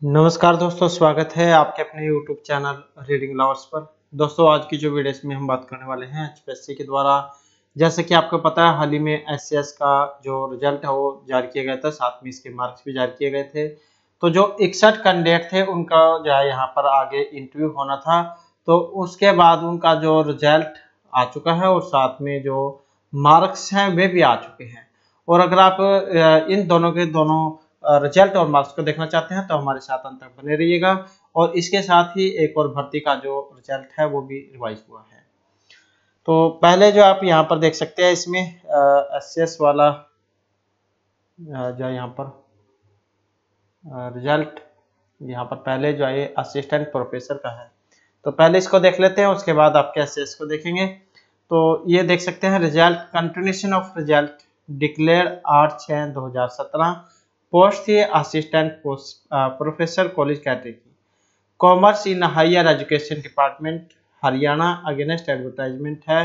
नमस्कार दोस्तों, स्वागत है आपके अपने YouTube चैनल रीडिंग लवर्स पर। दोस्तों, आज की जो वीडियो में हम बात करने वाले हैं एचपीएससी के द्वारा, जैसे कि आपको पता है, हाल ही में एससीएस का जो रिजल्ट है वो जारी किया गया था, साथ में इसके मार्क्स भी जारी किए गए थे। तो जो 61 कैंडिडेट थे उनका जो है यहाँ पर आगे इंटरव्यू होना था, तो उसके बाद उनका जो रिजल्ट आ चुका है और साथ में जो मार्क्स हैं वे भी आ चुके हैं। और अगर आप इन दोनों के दोनों रिजल्ट और मार्क्स को देखना चाहते हैं तो हमारे साथ अंत तक बने रहिएगा। और इसके साथ ही एक और भर्ती का जो रिजल्ट है वो भी रिवाइज हुआ है। तो पहले जो आप यहाँ पर देख सकते हैं, इसमें एससीएस वाला जो यहाँ पर रिजल्ट यहाँ पर पहले जो है असिस्टेंट प्रोफेसर का है। तो पहले इसको देख लेते हैं, उसके बाद आपके एससीएस को देखेंगे। तो ये देख सकते हैं result, continuation of result declare 8/6/2017। Post थी assistant professor college category, commerce in higher education department Haryana. Against advertisement है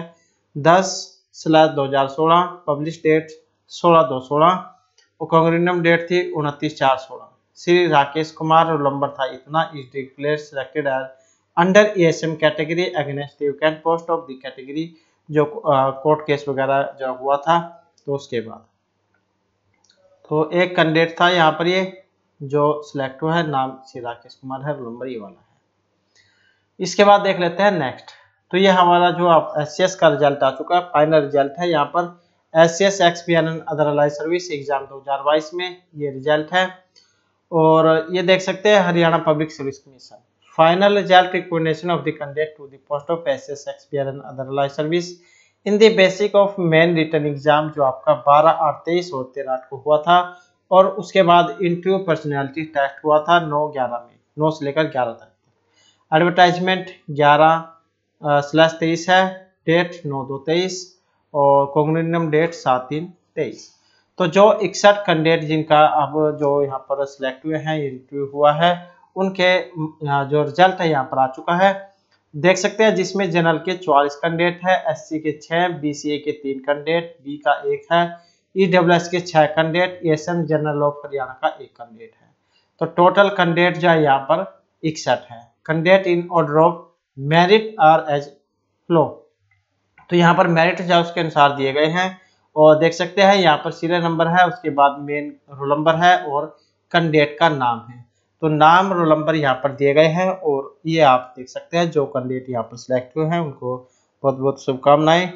10/2016, पब्लिश डेट 16/2/16 और कांग्रेनम डेट थी 29/4/16। श्री राकेश कुमार, रोल नंबर था इतना, is declare selected as under ESM category against vacant post of the category. जो court case वगैरह जो हुआ था, तो उसके बाद तो एक कैंडिडेट था यहाँ पर, ये जो सिलेक्ट हुआ है, नाम श्री राकेश कुमार है, रोल नंबर ये वाला है। इसके बाद देख लेते हैं नेक्स्ट। तो ये हमारा जो आप एससीएस का रिजल्ट आ चुका है, फाइनल रिजल्ट है यहाँ पर। एससीएस एक्सपीएनएन अदर अलाइड सर्विस एग्जाम 2022 में ये रिजल्ट है। और ये देख सकते हैं Haryana public service commission, final result recognition of the candidate to the post of SCS एक्सपीएनएन other allied service in the basic of main written exam, जो आपका 12/8/23 और 13/8 को हुआ था। और उसके बाद इंटरव्यू पर्सनैलिटी टेस्ट हुआ था 9/11 में, 9 से लेकर 11 तक। एडवर्टाइजमेंट 11/23 है, डेट 9/2/23 और कॉग्निनम डेट 7/3/23। तो जो 61 कैंडिडेट जिनका अब जो यहाँ पर सिलेक्ट हुए हैं, इंटरव्यू हुआ है, उनके जो रिजल्ट है यहाँ पर आ चुका है, देख सकते हैं। जिसमें जनरल के 44 कैंडिडेट है, एससी के 6, बीसीए के 3 कैंडिडेट, बी का 1 है, ईडब्ल्यूएस के 6 candidate, ESM general of Haryana का 1 कैंडिडेट है। तो टोटल कैंडिडेट जो है यहाँ पर 61 है। Candidate in order of merit are as follow, तो यहाँ पर मेरिट जो है उसके अनुसार दिए गए हैं। और देख सकते हैं यहाँ पर सीरियल नंबर है, उसके बाद मेन रोल नंबर है और कैंडिडेट का नाम है। तो नाम, रोल नंबर यहाँ पर दिए गए हैं। और ये आप देख सकते हैं जो कैंडिडेट यहाँ पर सिलेक्ट हुए हैं उनको बहुत बहुत शुभकामनाएं।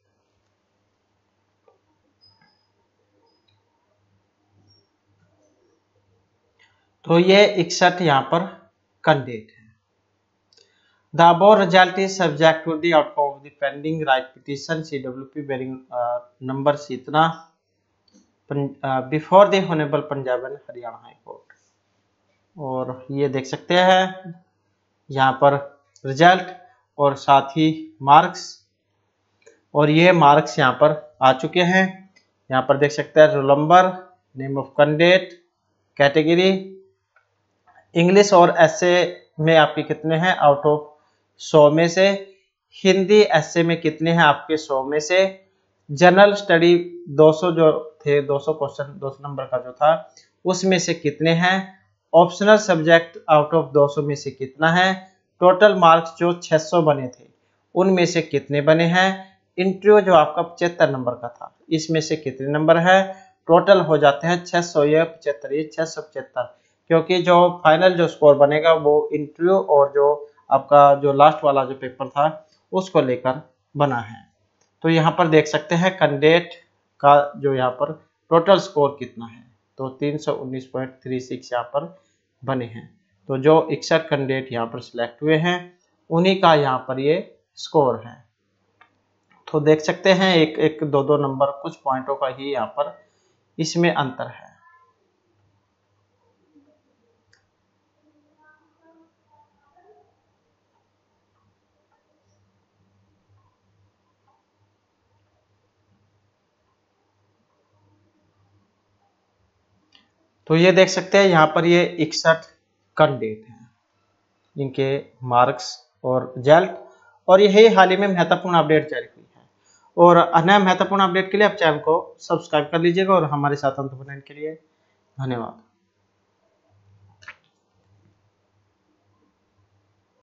तो ये 61 यहाँ पर कैंडिडेट है। The above result is subject to the outcome of the pending right petition CWP bearing number इतना before the Honorable Punjab and Haryana High Court। और ये देख सकते हैं यहाँ पर रिजल्ट और साथ ही मार्क्स, और ये मार्क्स यहाँ पर आ चुके हैं। यहाँ पर देख सकते हैं roll number, name of candidate, category, English और एसए में आपके कितने हैं आउट ऑफ 100 में से, हिंदी एसए में कितने हैं आपके 100 में से, जनरल स्टडी 200 जो थे, 200 क्वेश्चन 200 नंबर का जो था उसमें से कितने हैं, ऑप्शनल सब्जेक्ट आउट ऑफ 200 में से कितना है, टोटल मार्क्स जो 600 बने थे उनमें से कितने बने हैं, इंटरव्यू जो आपका 75 नंबर का था इसमें से कितने नंबर है, टोटल हो जाते हैं 600 या 75, ये 675। क्योंकि जो फाइनल जो स्कोर बनेगा वो इंटरव्यू और जो आपका जो लास्ट वाला जो पेपर था उसको लेकर बना है। तो यहाँ पर देख सकते हैं कैंडिडेट का जो यहाँ पर टोटल स्कोर कितना है, तो 319.36 यहाँ पर बने हैं। तो जो 61 कैंडिडेट यहाँ पर सिलेक्ट हुए हैं उन्हीं का यहाँ पर ये स्कोर है। तो देख सकते हैं एक एक दो दो नंबर, कुछ पॉइंटों का ही यहाँ पर इसमें अंतर है। तो ये देख सकते हैं यहाँ पर ये 61 कैंडिडेट हैं, इनके मार्क्स और रिजल्ट। और यही हाल ही में महत्वपूर्ण अपडेट जारी हुई है। और अन्य महत्वपूर्ण अपडेट के लिए आप चैनल को सब्सक्राइब कर लीजिएगा और हमारे साथ अंत बनाने के लिए धन्यवाद।